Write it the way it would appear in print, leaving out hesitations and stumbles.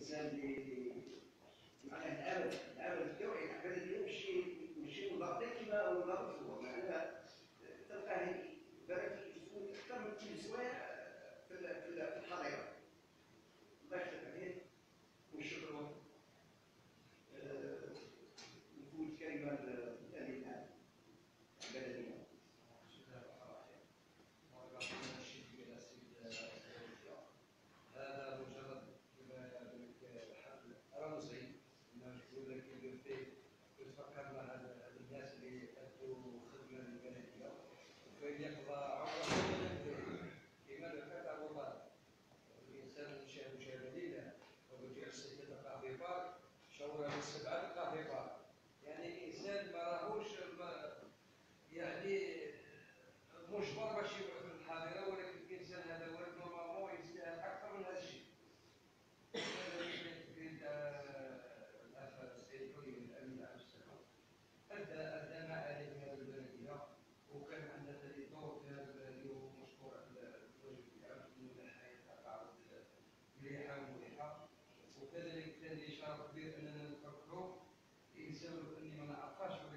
الانسان معناه الامل التوعي على البلديه ماشي نظام كيما هو نظام الصور معناها تلقاه بلد يكون اكثر من تلزوع في الحضيره الله يخلف عليه ونشكروا نفوت كلمه للامين البلديه. هذا مجرد حل رمزي يقول لك تفكرنا هذا الناس اللي ادوا خدمه للبلديه وكان يقضى عمره كما ذكرت ابو طالب الانسان مشاهد ليله ورجع السيد القاضي بارك شاور من 7 القاضي بارك يعني الانسان ما راهوش يعني مجبر باش يبعث في الحاضره ولكن الانسان هذا ولد نورمالمون يستاهل اكثر من هذا الشيء. الاخ السيد حلمي الامين على السلام ادى ما عليه في هذه البلديه وكان عندنا دور في هذه البلديه ومشكور على الواجب ديالو من الحياه تعرض مليحه ومريحه وكذلك كان لي شرف كبير اننا نفكروا الانسان اللي ما نعرفهاش